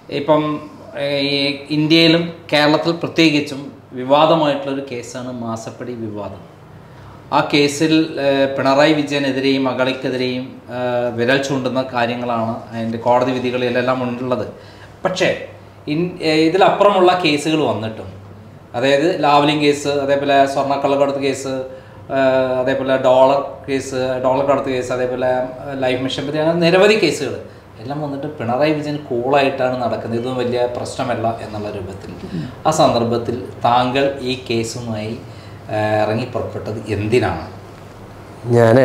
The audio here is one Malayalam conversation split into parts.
ഇപ്പം ഈ ഇന്ത്യയിലും കേരളത്തിൽ പ്രത്യേകിച്ചും വിവാദമായിട്ടുള്ളൊരു കേസാണ് മാസപ്പടി വിവാദം. ആ കേസിൽ പിണറായി വിജയനെതിരെയും മകളയ്ക്കെതിരെയും വിരൽ ചൂണ്ടുന്ന കാര്യങ്ങളാണ് അതിൻ്റെ കോടതി വിധികളിലെല്ലാം ഉള്ളത്. പക്ഷേ ഇതിലപ്പുറമുള്ള കേസുകൾ വന്നിട്ടും, അതായത് ലാവ്ലിൻ കേസ്, അതേപോലെ സ്വർണ്ണക്കള്ളക്കടത്ത് കേസ്, അതേപോലെ ഡോളർ കടത്ത് കേസ്, അതേപോലെ ലൈഫ് മിഷൻ പറ്റി, അങ്ങനെ നിരവധി കേസുകൾ എല്ലാം വന്നിട്ട് പിണറായി വിജയൻ കൂളായിട്ടാണ് നടക്കുന്നത്, ഇതൊന്നും വലിയ പ്രശ്നമല്ല എന്നുള്ള രൂപത്തിൽ. ആ സന്ദർഭത്തിൽ താങ്കൾ ഈ കേസുമായി ഇറങ്ങി പുറപ്പെട്ടത് എന്തിനാണ്? ഞാൻ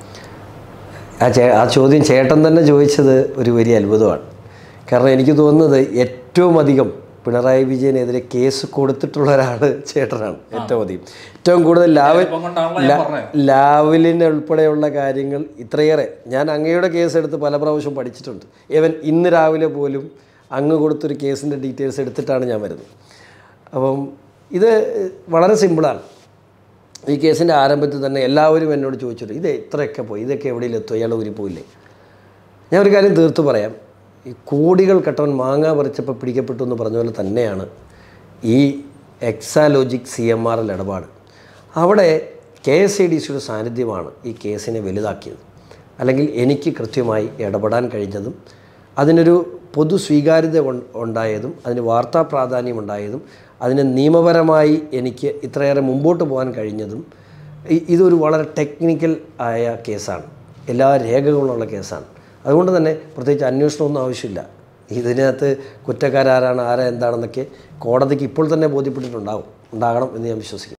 ആ ചോദ്യം ചേട്ടൻ തന്നെ ചോദിച്ചത് ഒരു വലിയ അത്ഭുതമാണ്. കാരണം എനിക്ക് തോന്നുന്നത് ഏറ്റവും അധികം പിണറായി വിജയനെതിരെ കേസ് കൊടുത്തിട്ടുള്ള ഒരാൾ ചേട്ടനാണ്. ഏറ്റവും കൂടുതൽ ലാവലിന് ഉൾപ്പെടെയുള്ള കാര്യങ്ങൾ ഇത്രയേറെ ഞാൻ അങ്ങയുടെ കേസ് എടുത്ത് പല പ്രാവശ്യം പഠിച്ചിട്ടുണ്ട്. ഈവൻ ഇന്ന് രാവിലെ പോലും അങ്ങ് കൊടുത്തൊരു കേസിൻ്റെ ഡീറ്റെയിൽസ് എടുത്തിട്ടാണ് ഞാൻ വരുന്നത്. അപ്പം ഇത് വളരെ സിമ്പിളാണ്. ഈ കേസിൻ്റെ ആരംഭത്തിൽ തന്നെ എല്ലാവരും എന്നോട് ചോദിച്ചിട്ട് ഇത് ഇത്രയൊക്കെ പോയി, ഇതൊക്കെ എവിടെയെങ്കിലും എത്തും, അയാൾ ഊരിപ്പോയില്ലേ? ഞാൻ ഒരു കാര്യം തീർത്ത് പറയാം. ഈ കോടികൾ കെട്ടവൻ മാങ്ങ പറിച്ചപ്പോൾ പിടിക്കപ്പെട്ടു എന്ന് പറഞ്ഞ പോലെ തന്നെയാണ് ഈ എക്സാലോജിക് CMRL ഇടപാട്. അവിടെ KSADCയുടെ സാന്നിധ്യമാണ് ഈ കേസിനെ വലുതാക്കിയത്. അല്ലെങ്കിൽ എനിക്ക് കൃത്യമായി ഇടപെടാൻ കഴിഞ്ഞതും അതിനൊരു പൊതു സ്വീകാര്യത ഉണ്ടായതും അതിന് വാർത്താ പ്രാധാന്യം ഉണ്ടായതും അതിന് നിയമപരമായി എനിക്ക് ഇത്രയേറെ മുമ്പോട്ട് പോകാൻ കഴിഞ്ഞതും ഇതൊരു വളരെ ടെക്നിക്കൽ ആയ കേസാണ്. എല്ലാ രേഖകളുള്ള കേസാണ്. അതുകൊണ്ട് തന്നെ പ്രത്യേകിച്ച് അന്വേഷണമൊന്നും ആവശ്യമില്ല. ഇതിനകത്ത് കുറ്റക്കാരാരാണ്, ആരാ എന്താണെന്നൊക്കെ കോടതിക്ക് ഇപ്പോൾ തന്നെ ബോധ്യപ്പെട്ടിട്ടുണ്ടാകണം എന്ന് ഞാൻ വിശ്വസിക്കുന്നു.